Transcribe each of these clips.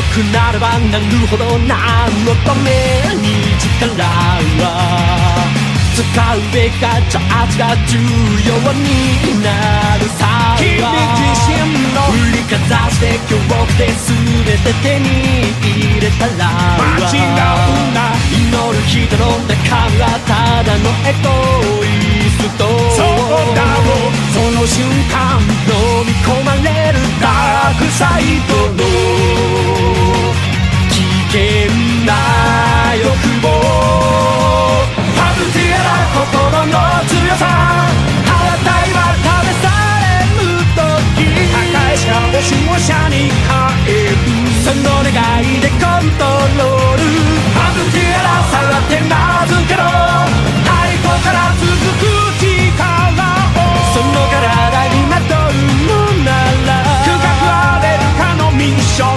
くなればなるほど何のために力は使うべきかジャッジが重要になるさ君自身の振りかざして恐怖で全て手に入れたら間違うな祈る人の中身はただのエゴイストそうだろうその瞬間飲み込まれるダークサイドの危険な欲望パブティアラ心の強さ腹たいは試される時破壊者を守護者に変えるその願いでコントロールパブティアラさらって名付けろ背後から続く力をその体にまとうのなら深く荒れるかのミッション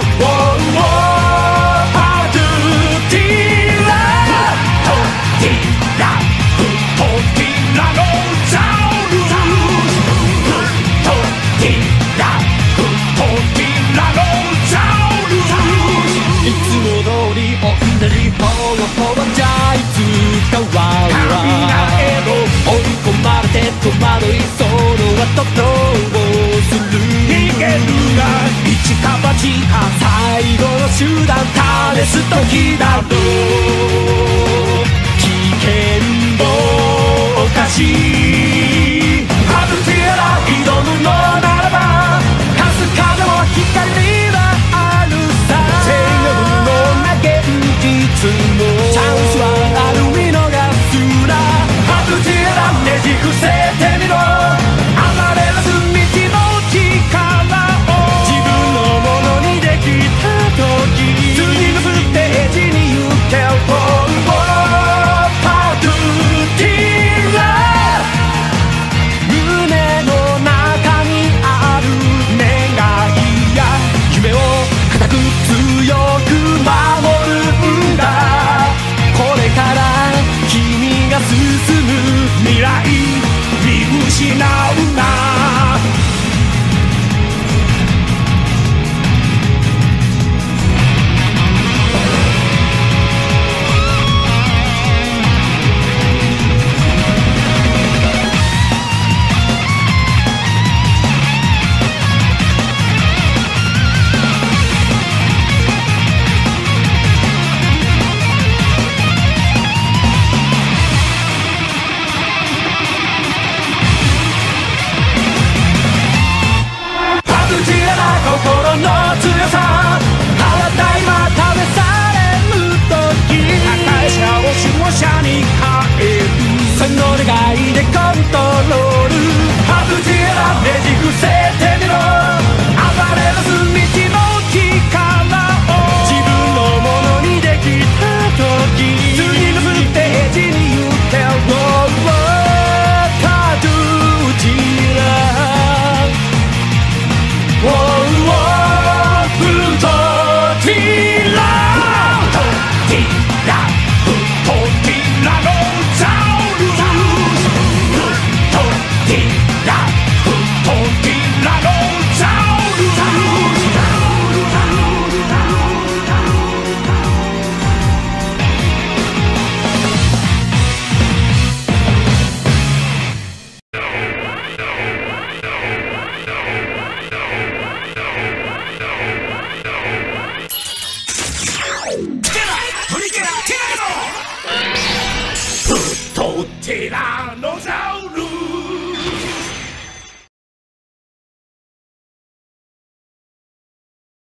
パブティアラティラフットティラノザウルスフットティラフットティラノザウルスいつも通りおんだりポロポロじゃいつかは追い込まれて戸惑いその後どうする逃げるが一か八か最後の手段試す時だろう